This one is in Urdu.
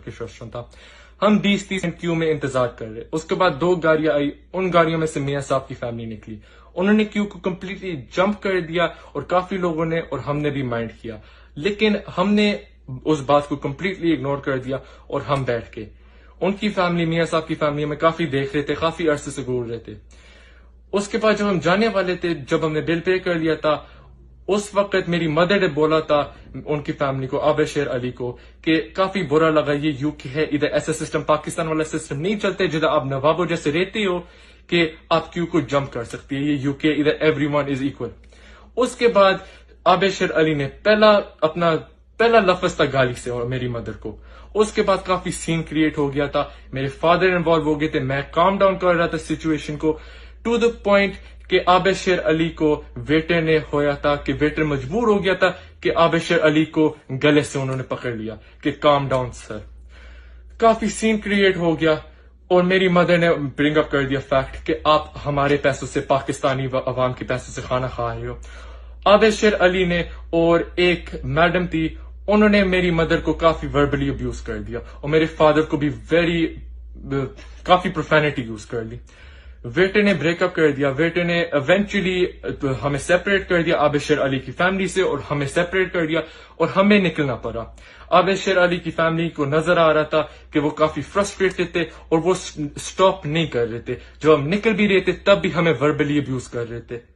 ریسٹورنٹ تھا. ہم 20-30 منٹ کیو میں انتظار کر رہے. اس کے بعد 2 گاڑیاں آئی. ان گاڑیوں میں سے میاں صاحب کی فیملی نکلی. انہوں نے کیو کو کمپلیٹلی جمپ کر دیا اور کافی لوگوں نے اور ہم نے بھی مائنڈ کیا, لیکن ہم نے اس بات کو کمپلیٹلی اگنور کر دیا اور ہم بیٹھ کے ان کی فیملی, میاں صاحب کی فیملی میں کافی دیکھ رہے تھے, کافی عرصے سے گزر رہے تھے. اس کے بعد جب ہم جانے والے تھے, جب ہم نے بل پے کر لیا تھا, اس وقت میری مدر نے بولا تھا ان کی فیملی کو, عابد شیر علی کو, کہ کافی برا لگا, یہ یو کے ہے, ادھر ایسا سسٹم پاکستان والا سسٹم نہیں چلتے جدھر آپ نوابوں جیسے رہتے ہو کہ آپ کیو کو جمپ کر سکتی ہے, یہ یو کے ادھر ایوری ون از ایکول. اس کے بعد عابد شیر علی نے پہلا لفظ تھا گالی سے اور میری مدر کو. اس کے بعد کافی سین کریٹ ہو گیا تھا, میرے فادر انوالو ہو گئے تھے, میں کام ڈاؤن کر رہا تھا سچویشن کو, ٹو دا پوائنٹ کہ عابد شیر علی کو ویٹر نے ہویا تھا کہ ویٹر مجبور ہو گیا تھا کہ عابد شیر علی کو گلے سے انہوں نے پکڑ لیا کہ کام ڈاؤن سر. کافی سین کریٹ ہو گیا اور میری مدر نے برنگ اپ کر دیا فیکٹ کہ آپ ہمارے پیسوں سے, پاکستانی عوام کے پیسوں سے کھانا کھا رہے ہو. عابد شیر علی نے اور ایک میڈم تھی, انہوں نے میری مدر کو کافی وربلی ابیوز کر دیا اور میرے فادر کو بھی کافی پروفینٹی یوز کر لی. ویٹر نے بریک اپ کر دیا. ویٹر نے ایونچولی ہمیں سیپریٹ کر دیا عابد شیر علی کی فیملی سے, اور ہمیں سیپریٹ کر دیا اور ہمیں نکلنا پڑا. عابد شیر علی کی فیملی کو نظر آ رہا تھا کہ وہ کافی فرسٹریٹڈ تھے اور وہ سٹاپ نہیں کر رہے تھے. جب ہم نکل بھی رہے تھے تب بھی ہمیں وربلی ابیوز کر رہے تھے.